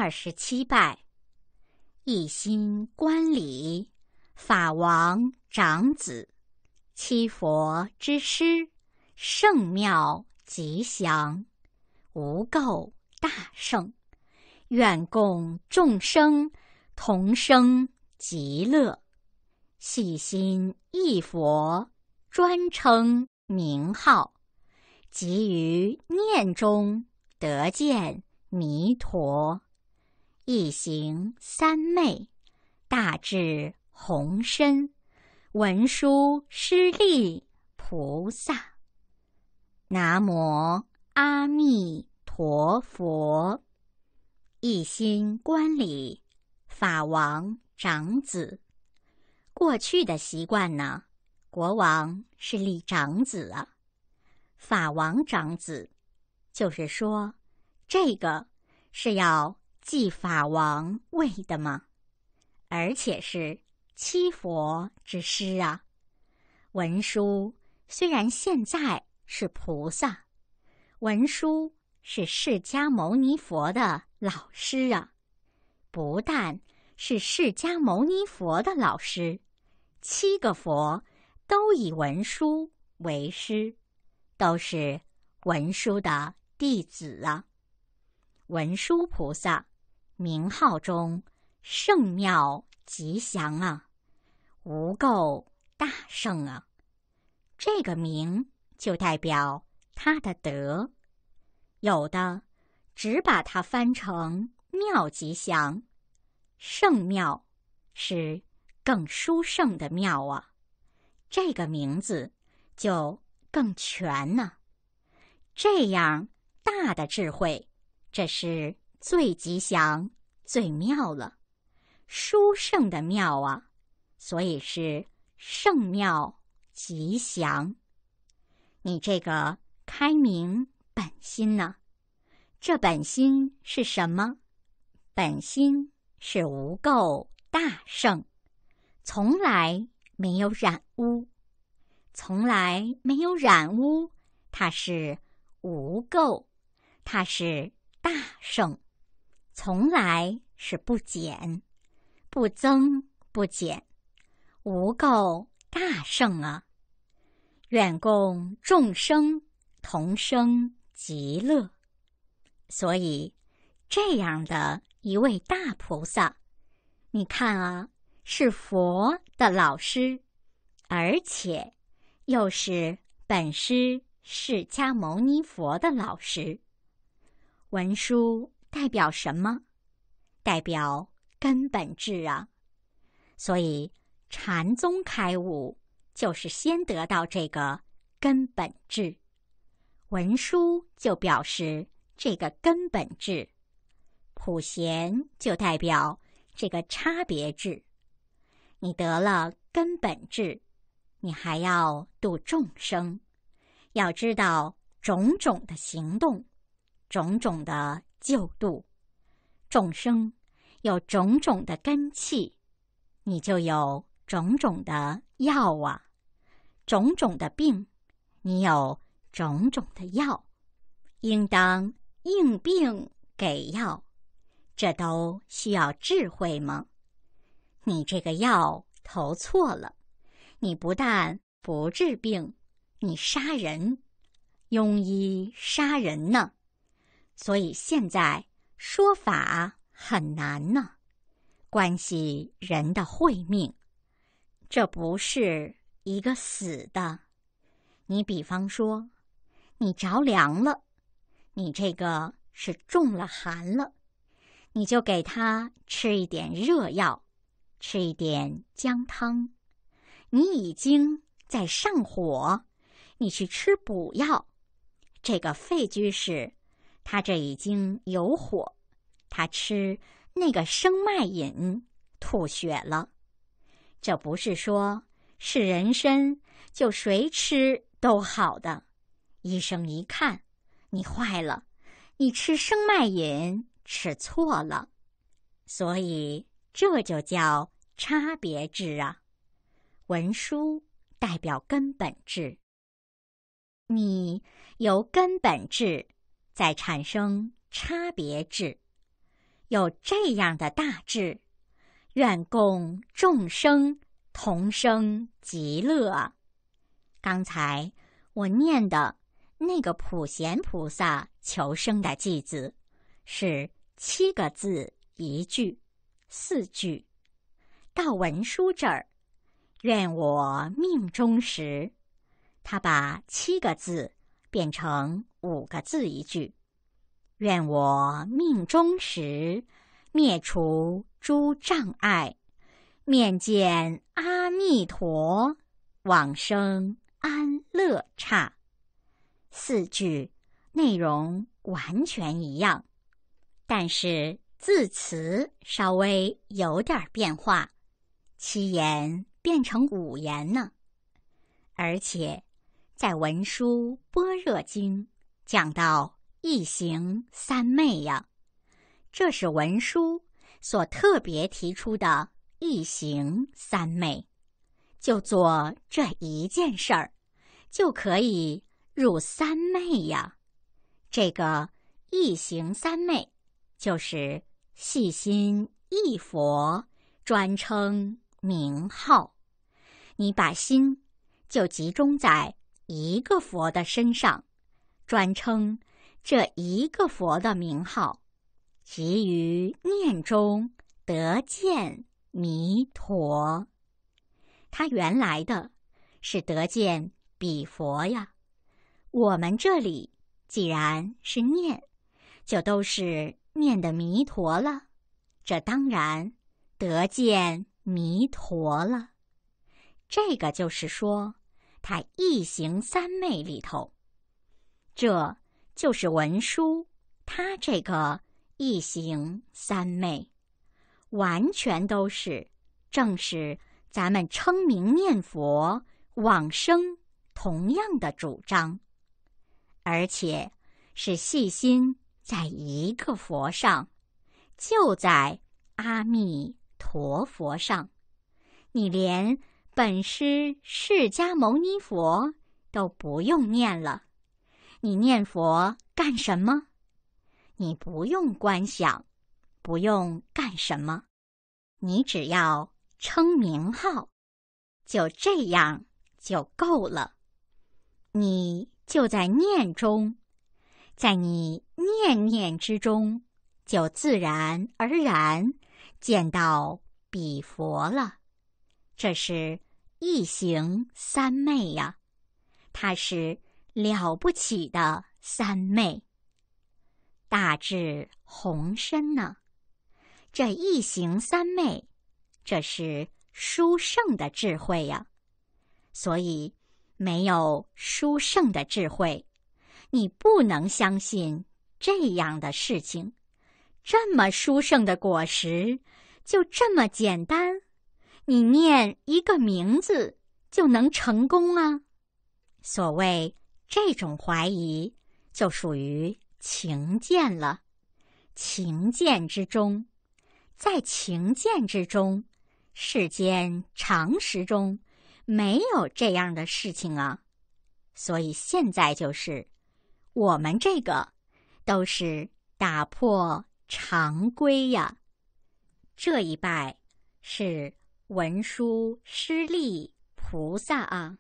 27拜。一心观礼，法王长子，七佛之师，圣妙吉祥，无垢大圣，愿供众生同生极乐。细心忆佛，专称名号，即于念中得见弥陀。一行三昧，大智宏深，文殊师利菩萨。南无阿弥陀佛。一心观礼，法王长子。过去的习惯呢，国王是立长子啊，法王长子，就是说这个是要继法王位的吗？而且是七佛之师啊。文殊虽然现在是菩萨，文殊是释迦牟尼佛的老师啊，不但是释迦牟尼佛的老师，7个佛都以文殊为师，都是文殊的弟子啊。文殊菩萨名号中圣妙吉祥啊，无垢大圣啊，这个名就代表他的德。有的只把它翻成妙吉祥，圣妙是更殊胜的妙啊，这个名字就更全呢。这样大的智慧，这是最吉祥最妙了，殊胜的妙啊，所以是圣妙吉祥。你这个开明本心呢，这本心是什么？本心是无垢大圣，从来没有染污，从来没有染污，它是无垢，它是大圣，从来是不减，不增不减，无垢大圣啊。愿供众生同生极乐。所以这样的一位大菩萨，你看啊，是佛的老师，而且又是本师释迦牟尼佛的老师。文殊代表什么？代表根本智啊。所以禅宗开悟就是先得到这个根本智，文殊就表示这个根本智，普贤就代表这个差别智。你得了根本智，你还要度众生，要知道种种的行动，种种的救度。众生有种种的根器，你就有种种的药啊，种种的病，你有种种的药，应当应病给药，这都需要智慧吗？你这个药投错了，你不但不治病，你杀人，庸医杀人呢。所以现在说法很难呢，关系人的慧命，这不是一个死的。你比方说，你着凉了，你这个是中了寒了，你就给他吃一点热药，吃一点姜汤。你已经在上火，你去吃补药，这个废居士他这已经有火，他吃那个生脉饮吐血了。这不是说是人参就谁吃都好的，医生一看你坏了，你吃生脉饮吃错了。所以这就叫差别智啊。文殊代表根本智，你由根本智再产生差别智。 有这样的大志，愿供众生同生极乐。刚才我念的那个普贤菩萨求生的偈子，是7个字1句，4句。到文殊这儿，愿我命终时，他把7个字变成5个字1句。愿我命终时，灭除诸障碍，面见阿弥陀，往生安乐刹。4句内容完全一样，但是字词稍微有点变化，7言变成5言呢。而且在文殊般若经讲到一行三昧呀，这是文殊所特别提出的一行三昧，就做这一件事儿，就可以入三昧呀。这个一行三昧，就是细心一佛，专称名号。你把心就集中在一个佛的身上，专称这一个佛的名号，即于念中得见弥陀。他原来的是得见彼佛呀，我们这里既然是念，就都是念的弥陀了，这当然得见弥陀了。这个就是说，他一行三昧里头，这就是文殊他这个一行三昧，完全都是正是咱们称名念佛往生同样的主张，而且是细心在一个佛上，就在阿弥陀佛上。你连本师释迦牟尼佛都不用念了，你念佛干什么？你不用观想，不用干什么，你只要称名号，就这样就够了。你就在念中，在你念念之中，就自然而然见到彼佛了。这是一行三昧呀，它是了不起的三昧。大智宏深呢，这一行三昧，这是殊胜的智慧呀。所以没有殊胜的智慧，你不能相信这样的事情。这么殊胜的果实，就这么简单，你念一个名字就能成功啊。所谓这种怀疑，就属于情见了。情见之中，在情见之中，世间常识中没有这样的事情啊。所以现在就是我们这个都是打破常规呀。这一拜是文殊师利菩萨啊。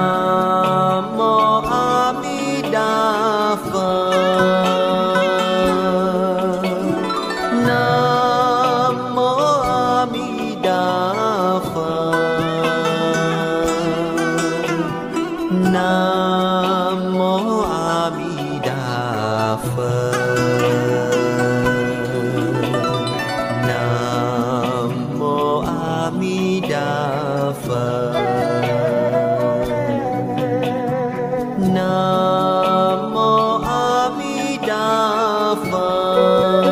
Nam mô A Di Đà Phật. Di Đà Phật. Nam mô A Di Đà Phật. Nam mô A Di Đà Phật. Nam mô A Di Đà Phật.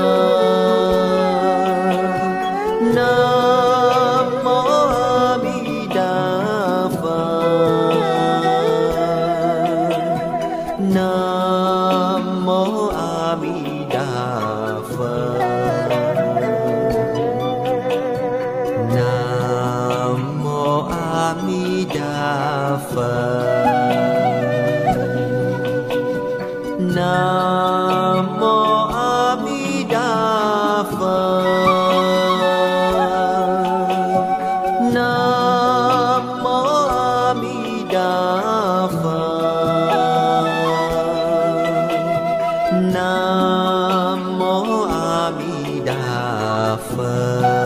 Nam mô A Di Đà Phật. Nam mô A Di Đà Phật. Nam mô A Di Đà Phật. Nam mô A Di Đà Phật. Nam mô A Di Đà Phật. Nam mô A Di Đà Phật.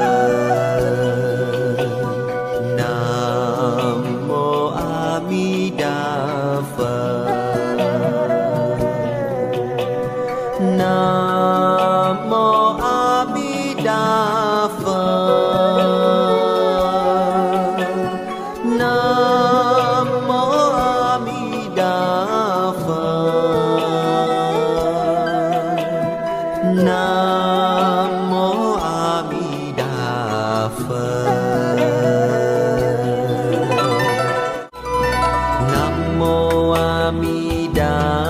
Nam mô A Di Đà Phật. Nam mô A Di Đà Phật. Nam mô A Di Đà Phật. Nam mô A Di Đà Phật. Nam mô A Di Đà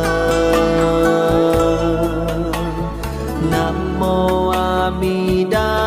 Nam mô A Di Đà